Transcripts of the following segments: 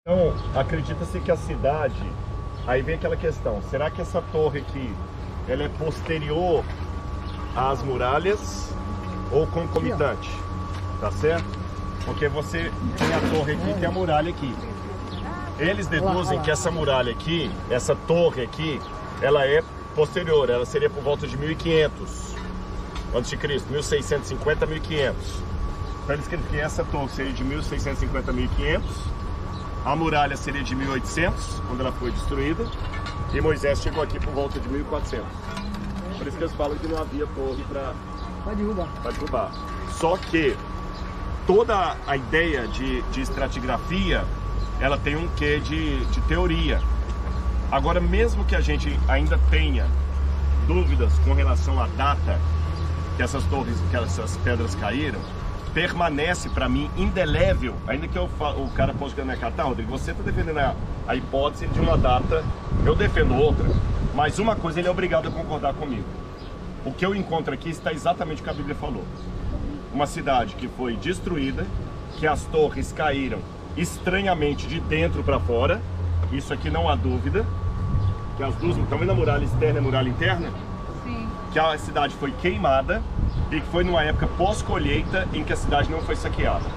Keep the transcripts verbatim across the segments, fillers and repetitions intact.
Então, acredita-se que a cidade, aí vem aquela questão, será que essa torre aqui, ela é posterior às muralhas ou concomitante? Tá certo? Porque você tem a torre aqui, tem a muralha aqui. Eles deduzem que essa muralha aqui, essa torre aqui, ela é posterior, ela seria por volta de mil e quinhentos antes de Cristo, mil seiscentos e cinquenta, mil e quinhentos. Então eles creem que essa torre seria de mil seiscentos e cinquenta a mil e quinhentos. A muralha seria de mil e oitocentos, quando ela foi destruída, e Moisés chegou aqui por volta de mil e quatrocentos. Por isso que eles falam que não havia torre para derrubar. derrubar. Só que toda a ideia de, de estratigrafia, ela tem um quê de, de teoria. Agora, mesmo que a gente ainda tenha dúvidas com relação à data que essas torres, que essas pedras caíram, permanece para mim indelével, ainda que eu falo, o cara possa ganhar cá, tá, Rodrigo, você está defendendo a, a hipótese de uma data, eu defendo outra, mas uma coisa ele é obrigado a concordar comigo. O que eu encontro aqui está exatamente o que a Bíblia falou. Uma cidade que foi destruída, que as torres caíram estranhamente de dentro para fora, isso aqui não há dúvida, que as duas, estão vendo a muralha externa e a muralha interna? Sim. Que a cidade foi queimada, e que foi numa época pós-colheita em que a cidade não foi saqueada.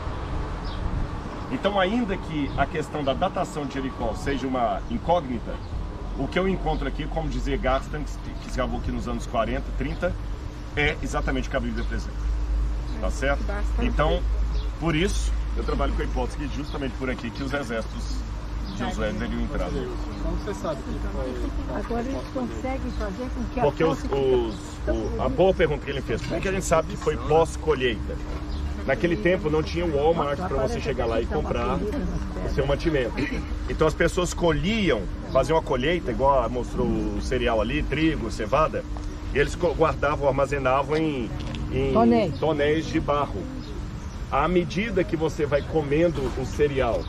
Então, ainda que a questão da datação de Jericó seja uma incógnita, o que eu encontro aqui, como dizia Garstan, que se gravou aqui nos anos quarenta, trinta, é exatamente o que a Bíblia apresenta. Tá certo? Então, por isso, eu trabalho com a hipótese que justamente por aqui que os exércitos de Josué teriam entrado. Como você sabe que foi... Agora eles conseguem fazer com que a Porque os, os, o, a boa pergunta que ele fez, por que a gente sabe que foi pós-colheita? Naquele tempo não tinha o Walmart para você chegar lá e comprar o seu mantimento. Então as pessoas colhiam, faziam a colheita, igual mostrou o cereal ali, trigo, cevada, e eles guardavam, armazenavam em, em tonéis. tonéis de barro. À medida que você vai comendo o cereal,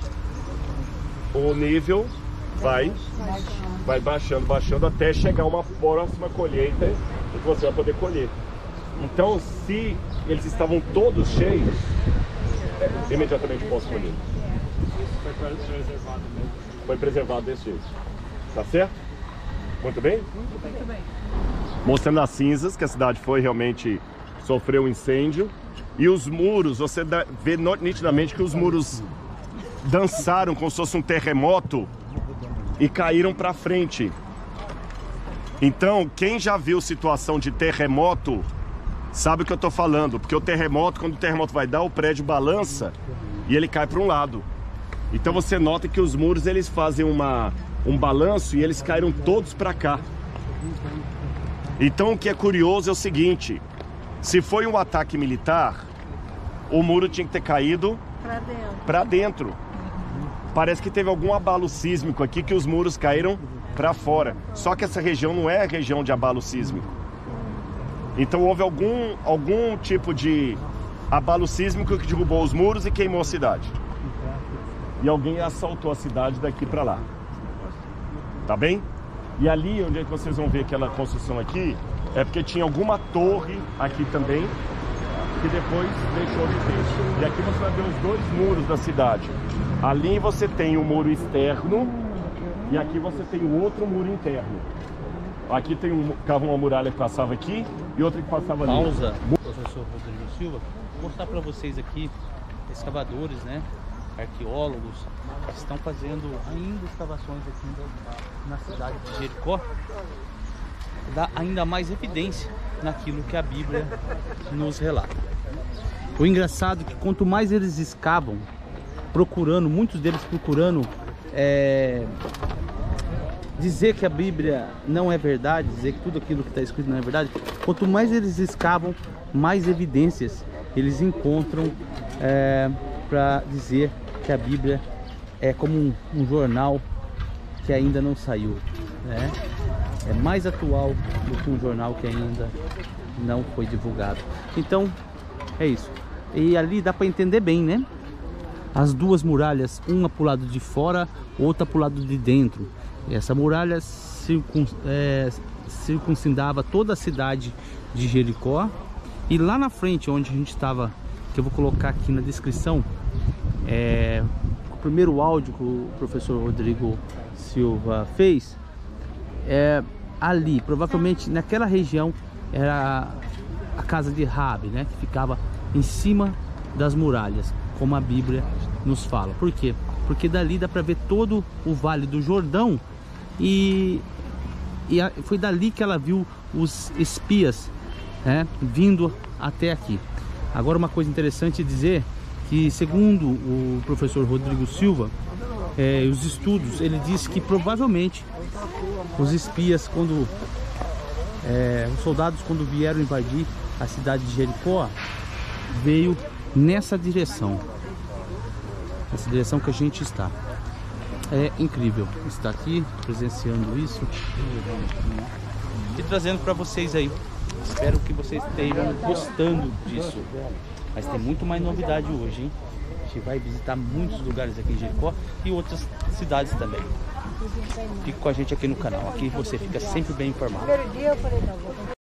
o nível vai, vai baixando, baixando até chegar uma próxima colheita em que você vai poder colher. Então, se eles estavam todos cheios, é, imediatamente posso colher. Foi preservado mesmo. Foi preservado desse jeito. Tá certo? Muito bem? Muito bem. Mostrando as cinzas, que a cidade foi realmente, sofreu um incêndio. E os muros, você dá, vê nitidamente que os muros dançaram como se fosse um terremoto e caíram para frente. Então, quem já viu situação de terremoto sabe o que eu tô falando, porque o terremoto, quando o terremoto vai dar, o prédio balança e ele cai para um lado. Então você nota que os muros eles fazem uma, um balanço e eles caíram todos para cá. Então o que é curioso é o seguinte, se foi um ataque militar, o muro tinha que ter caído para dentro. Para dentro. Parece que teve algum abalo sísmico aqui que os muros caíram para fora. Só que essa região não é região de abalo sísmico. Então houve algum, algum tipo de abalo sísmico que derrubou os muros e queimou a cidade. E alguém assaltou a cidade daqui para lá. Tá bem? E ali onde é que vocês vão ver aquela construção aqui, é porque tinha alguma torre aqui também, que depois deixou de ter. E aqui você vai ver os dois muros da cidade. Ali você tem o muro externo e aqui você tem o outro muro interno. Aqui tem um, uma muralha que passava aqui e outra que passava ali. Pausa, professor Rodrigo Silva, vou mostrar para vocês aqui, escavadores, né, arqueólogos, estão fazendo ainda escavações aqui na cidade de Jericó. Dá ainda mais evidência naquilo que a Bíblia nos relata. O engraçado é que quanto mais eles escavam, procurando, muitos deles procurando é, dizer que a Bíblia não é verdade, dizer que tudo aquilo que está escrito não é verdade, quanto mais eles escavam, mais evidências eles encontram é, para dizer que a Bíblia é como um, um jornal que ainda não saiu, né? É mais atual do que um jornal que ainda não foi divulgado. Então, é isso. E ali dá para entender bem, né? As duas muralhas, uma para o lado de fora, outra para o lado de dentro. E essa muralha circun, é, circuncindava toda a cidade de Jericó. E lá na frente, onde a gente estava, que eu vou colocar aqui na descrição, é, primeiro áudio que o professor Rodrigo Silva fez, é ali, provavelmente naquela região era a casa de Raabe, né, que ficava em cima das muralhas, como a Bíblia nos fala. Por quê? Porque dali dá para ver todo o Vale do Jordão e, e a, foi dali que ela viu os espias, né, vindo até aqui. Agora, uma coisa interessante dizer que, segundo o professor Rodrigo Silva, é, os estudos, ele disse que provavelmente os espias, quando é, os soldados, quando vieram invadir a cidade de Jericó, veio nessa direção, nessa direção que a gente está. É incrível estar aqui presenciando isso e trazendo para vocês aí. Espero que vocês estejam gostando disso. Mas tem muito mais novidade hoje, hein? A gente vai visitar muitos lugares aqui em Jericó e outras cidades também. Fique com a gente aqui no canal. Aqui você fica sempre bem informado. Primeiro dia eu falei, não, vou